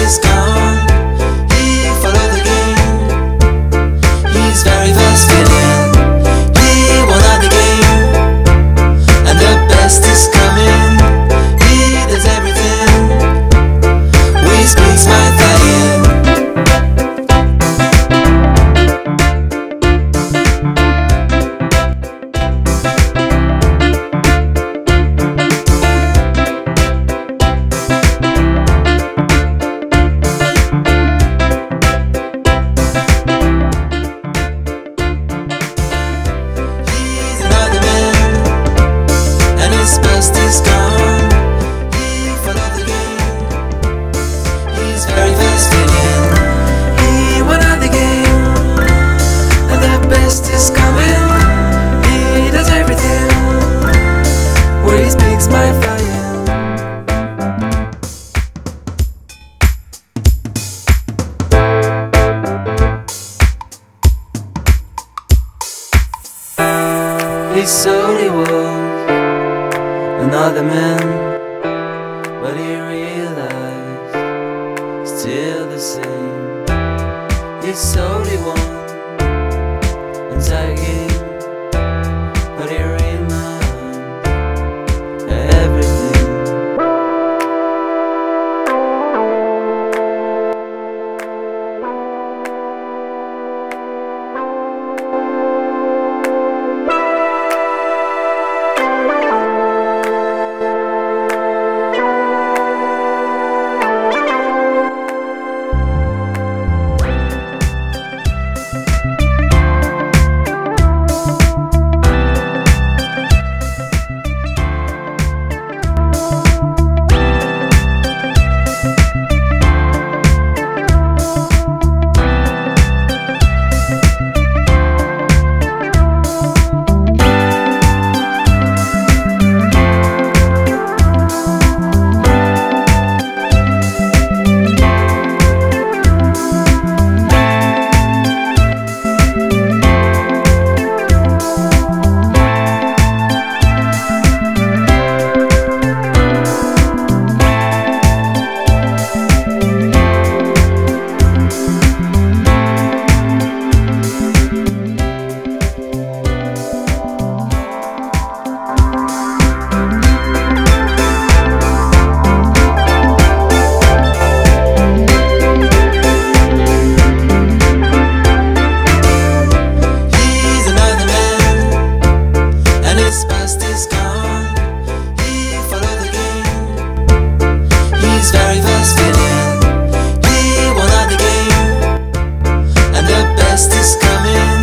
is gone. He followed the game. He's very fast feeling. He won at the game, and the best is coming. He does everything. We speaks my flying. His best is gone. He followed the game. He's very fast feeling. He won at the game, and the best is coming. He does everything. Where he speaks my flying. He slowly walked another man, but he realized still the same. He slowly won entire game, but he realized everything. His past is gone. He followed the game. He's very fast feeling. He won at the game, and the best is coming.